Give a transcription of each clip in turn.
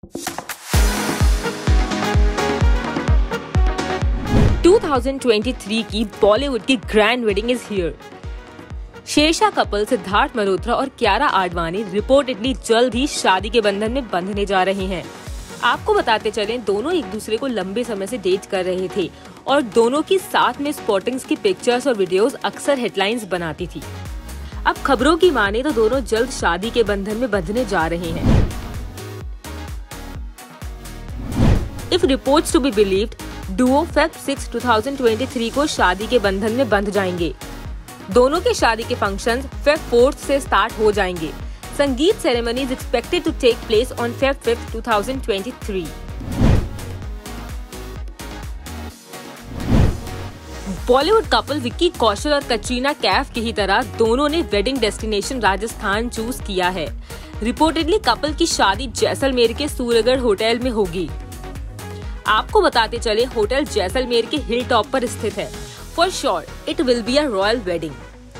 2023 की बॉलीवुड की grand wedding is here. Shershaah couple Sidharth Malhotra और कियारा आडवाणी रिपोर्टेडली जल्द ही शादी के बंधन में बंधने जा रहे हैं। आपको बताते चलें, दोनों एक दूसरे को लंबे समय से डेट कर रहे थे और दोनों की साथ में स्पॉटिंग्स की पिक्चर्स और वीडियोस अक्सर हेडलाइंस बनाती थी। अब खबरों की माने तो दोनों जल्द शादी के बंधन में बंधने जा रहे हैं। If reports to be believed, duo Feb 6, 2023 को शादी के बंधन में बंध जाएंगे। दोनों के शादी के फंक्शंस फेब 4 से स्टार्ट हो जाएंगे। Sangeet ceremony is expected to take place on Feb 5, 2023। Bollywood couple Vicky Kaushal और कटरीना कैफ की ही तरह दोनों ने वेडिंग डेस्टिनेशन राजस्थान चूज किया है। रिपोर्टेडली कपल की शादी जैसलमेर के सूर्यगढ़ होटल में होगी। आपको बताते चले, होटल जैसलमेर के हिल टॉप पर स्थित है। For sure it will be a royal wedding.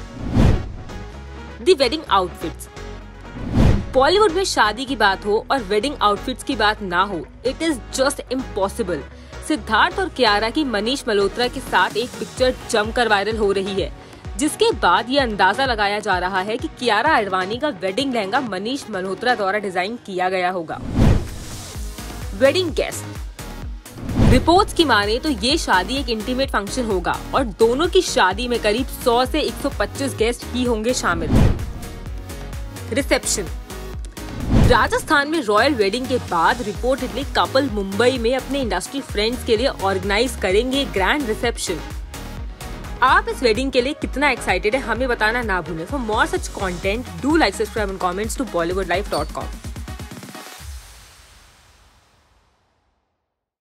The wedding outfits. Bollywood में शादी की बात हो और वेडिंग आउटफिट्स की बात ना हो, it is just impossible. Sidharth और कियारा की मनीष मल्होत्रा के साथ एक पिक्चर जमकर वायरल हो रही है, जिसके बाद ये अंदाजा लगाया जा रहा है कि कियारा आडवाणी का वेडिंग लहंगा मनीष मल्होत्रा द्वारा डिजाइन किया गया होगा। Wedding guest. रिपोर्ट्स की माने तो ये शादी एक इंटीमेट फंक्शन होगा और दोनों की शादी में करीब 100 से 125 गेस्ट ही होंगे शामिल। रिसेप्शन। राजस्थान में रॉयल वेडिंग के बाद रिपोर्टेडली कपल मुंबई में अपने इंडस्ट्री फ्रेंड्स के लिए ऑर्गेनाइज करेंगे ग्रैंड रिसेप्शन। आप इस वेडिंग के लिए कितना एक्साइटेड है हमें बताना ना भूलें। For more such content, do like, subscribe and comments to bollywoodlife.com।